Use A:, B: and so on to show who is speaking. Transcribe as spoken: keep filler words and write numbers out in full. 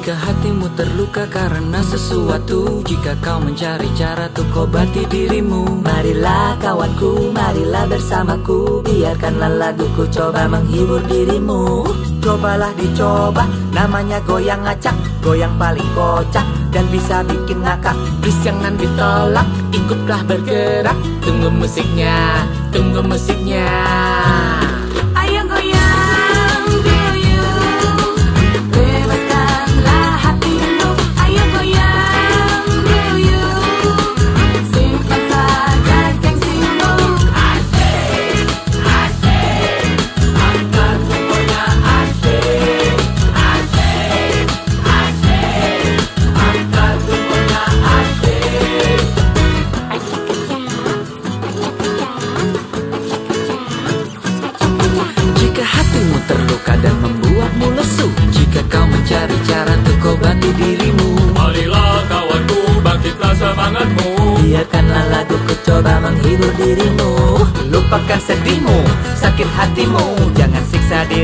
A: Jika hatimu terluka karena sesuatu, jika kau mencari cara untuk obati dirimu, marilah kawanku, marilah bersamaku, biarkanlah laguku coba menghibur dirimu. Cobalah dicoba, namanya goyang acak, goyang paling kocak dan bisa bikin ngakak. Please jangan ditolak, ikutlah bergerak, tunggu musiknya, tunggu musiknya.
B: Ayo goyang duyung, bebaskanlah hatimu. Ayo goyang duyung, simpan saja gengsimu.
A: Asik, asik, angkat semuanya asik. Asik, asik, angkat semuanya asik. Jika hatimu terluka dan membuatmu lesu, jika kau mencari cara untuk obati dirimu,
C: Marilah kawanku, bangkitlah semangatmu.
A: biarkanlah laguku coba menghibur dirimu. Lupakan sedihmu, sakit hatimu, jangan siksa dirimu.